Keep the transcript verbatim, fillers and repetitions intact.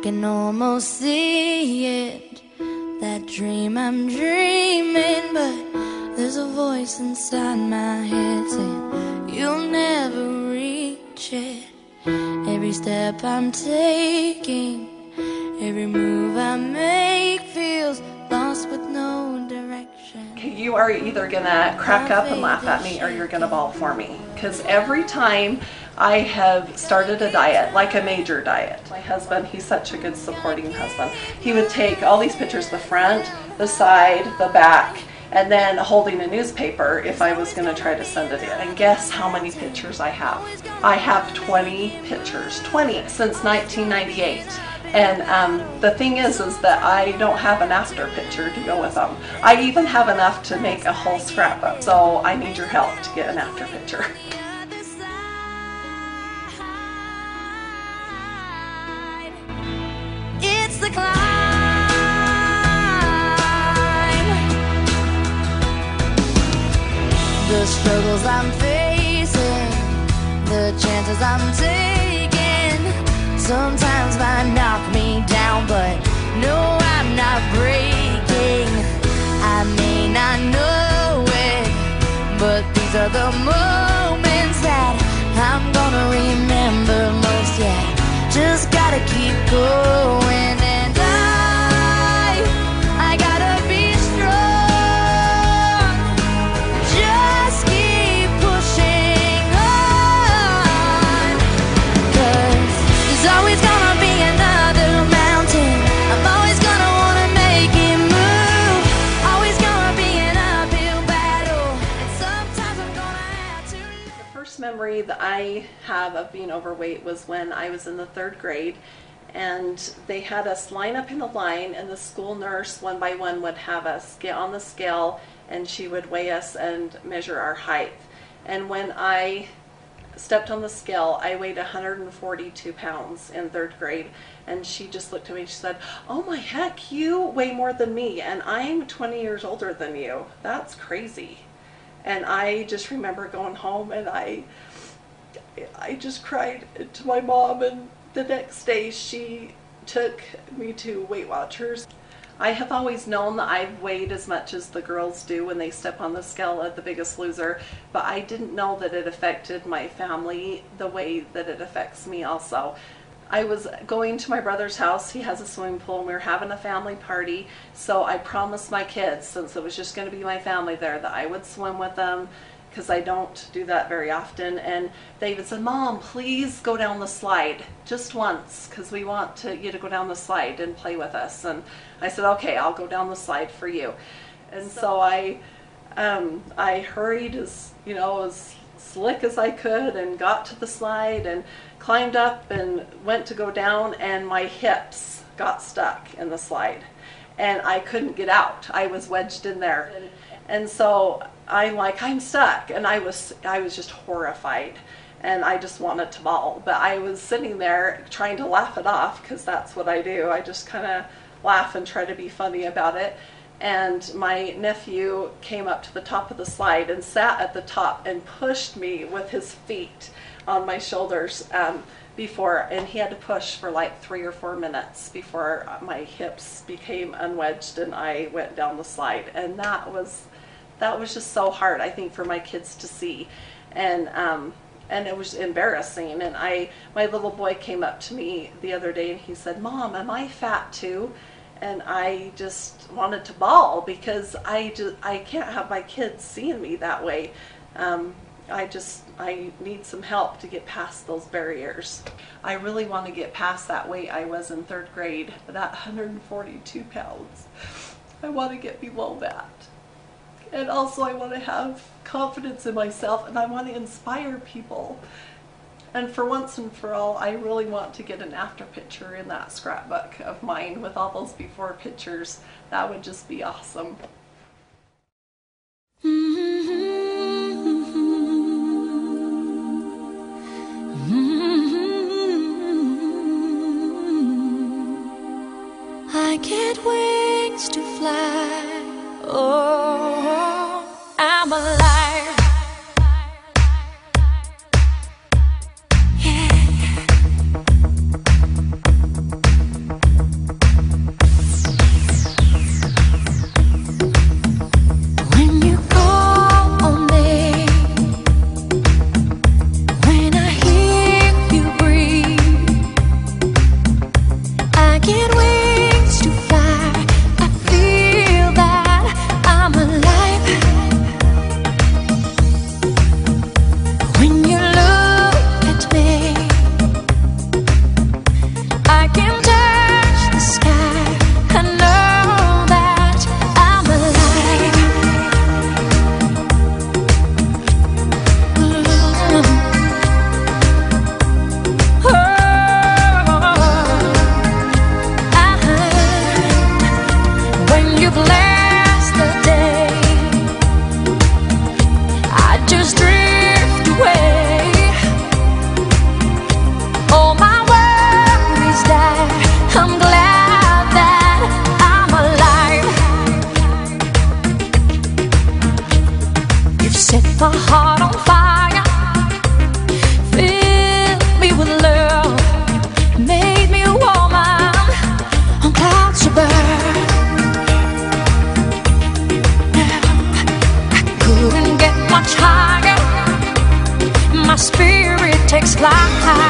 can almost see it, that dream I'm dreaming, but there's a voice inside my head saying you'll never reach it. Every step I'm taking, every move I make feels lost with no direction. You are either gonna crack up and laugh at me or you're gonna bawl for me, because every time I have started a diet, like a major diet, my husband, he's such a good supporting husband, he would take all these pictures, the front, the side, the back, and then holding a newspaper if I was going to try to send it in. And guess how many pictures I have? I have twenty pictures, twenty since nineteen ninety-eight. And um, the thing is, is that I don't have an after picture to go with them. I even have enough to make a whole scrapbook. So I need your help to get an after picture. It's the climb. The struggles I'm facing, the chances I'm taking, sometimes might knock me down, but no, I'm not breaking. I may not know it, but these are the moments that I'm gonna remember most. Yeah, just gotta keep going, and I, I gotta be strong. Just keep pushing on, 'cause there's always gonna be another mountain. I'm always gonna wanna make it move. Always gonna be an uphill battle, and sometimes I'm gonna have to. The first memory that I have of being overweight was when I was in the third grade, and they had us line up in a line, and the school nurse one by one would have us get on the scale, and she would weigh us and measure our height. And when I stepped on the scale, I weighed one hundred forty-two pounds in third grade, and she just looked at me and she said, "Oh my heck, you weigh more than me, and I'm twenty years older than you. That's crazy." And I just remember going home, and I I just cried to my mom, and the next day she took me to Weight Watchers. I have always known that I've weighed as much as the girls do when they step on the scale at The Biggest Loser, but I didn't know that it affected my family the way that it affects me also. I was going to my brother's house. He has a swimming pool, and we were having a family party, so I promised my kids, since it was just going to be my family there, that I would swim with them, because I don't do that very often. And David said, "Mom, please go down the slide just once, because we want to, you to go down the slide and play with us." And I said, "Okay, I'll go down the slide for you." And so I um, I hurried as, you know, as slick as I could, and got to the slide and climbed up and went to go down, and my hips got stuck in the slide and I couldn't get out. I was wedged in there. And so I'm like, I'm stuck, and I was I was just horrified, and I just wanted to bawl. But I was sitting there trying to laugh it off, because that's what I do. I just kind of laugh and try to be funny about it. And my nephew came up to the top of the slide and sat at the top and pushed me with his feet on my shoulders um, before, and he had to push for like three or four minutes before my hips became unwedged and I went down the slide. And that was that was just so hard, I think, for my kids to see, and um, and it was embarrassing. And I, my little boy came up to me the other day and he said, "Mom, am I fat too?" And I just wanted to bawl, because I just I can't have my kids seeing me that way. Um, I just I need some help to get past those barriers. I really want to get past that weight I was in third grade, that one hundred forty-two pounds. I want to get below that. And also I want to have confidence in myself, and I want to inspire people. And for once and for all, I really want to get an after picture in that scrapbook of mine with all those before pictures. That would just be awesome. I get wings to fly. Oh, I'm alive. Yeah. set my heart on fire, filled me with love, made me a woman on clouds above. Now I couldn't get much higher, my spirit takes flight.